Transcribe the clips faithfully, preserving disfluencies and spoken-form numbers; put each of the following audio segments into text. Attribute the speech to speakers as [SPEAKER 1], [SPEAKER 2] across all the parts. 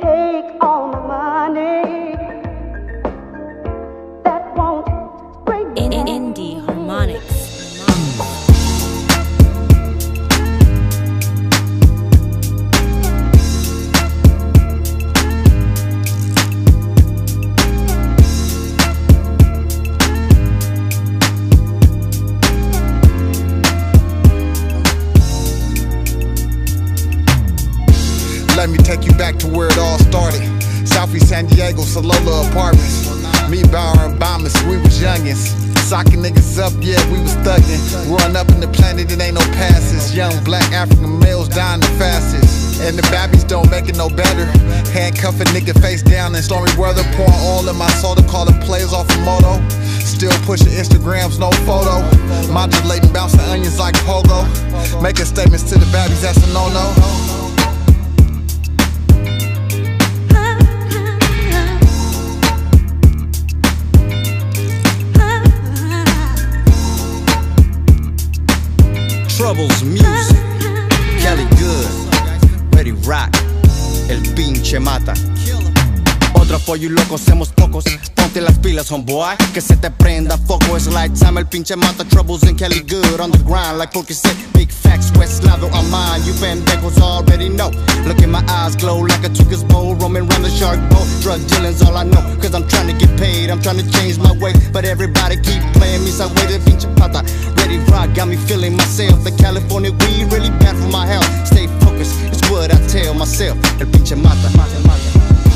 [SPEAKER 1] take all my money. That won't break me
[SPEAKER 2] In
[SPEAKER 1] down.
[SPEAKER 2] Indie Harmonics.
[SPEAKER 3] Let me take you back to where it all started. Southeast San Diego, Salola Apartments. Me, Bauer, and Bombas, we was youngins. Socking niggas up, yeah, we was thuggin'. Growing up in the planet, it ain't no passes. Young black African males dying the fastest. And the babbies don't make it no better. Handcuffing nigga face down in stormy weather. Pouring all in my soda, calling players off a moto. Still pushing Instagrams, no photo. Modulating, bouncing onions like pogo. Making statements to the babbies, that's a no-no.
[SPEAKER 4] Troubles Music, Kelly Good, Ready Rock, el pinche mata. Otro pollo y loco, somos pocos. Ponte las pilas, homeboy, que se te prenda foco. Es lifetime, el pinche mata. Troubles and Kelly Good on the grind, like Porque said. Big facts, West lado on mine. You pendejos already know. Look in my eyes, glow like a Tuca's bowl. Roaming around the shark boat. Drug dealing's all I know, cause I'm trying to get paid. I'm trying to change my way, but everybody keep playing me. So wait, the pinche pata. Ready Rock got me feeling myself. The California weed really bad for my health. Stay focused, it's what I tell myself. El pinche mata, mata, mata.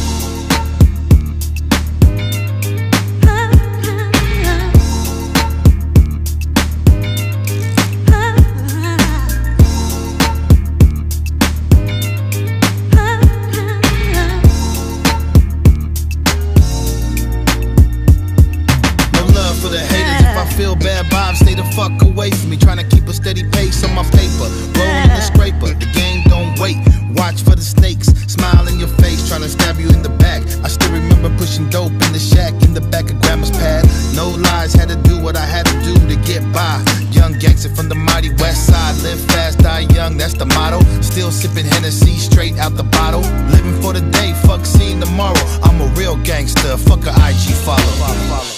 [SPEAKER 5] Feel bad vibes, stay the fuck away from me. Trying to keep a steady pace on my paper. Rolling the scraper, the game don't wait. Watch for the snakes, smile in your face, trying to stab you in the back. I still remember pushing dope in the shack in the back of grandma's pad. No lies, had to do what I had to do to get by. Young gangster from the mighty west side. Live fast, die young, that's the motto. Still sipping Hennessy straight out the bottle. Living for the day, fuck seeing tomorrow. I'm a real gangster, fuck a I G follow.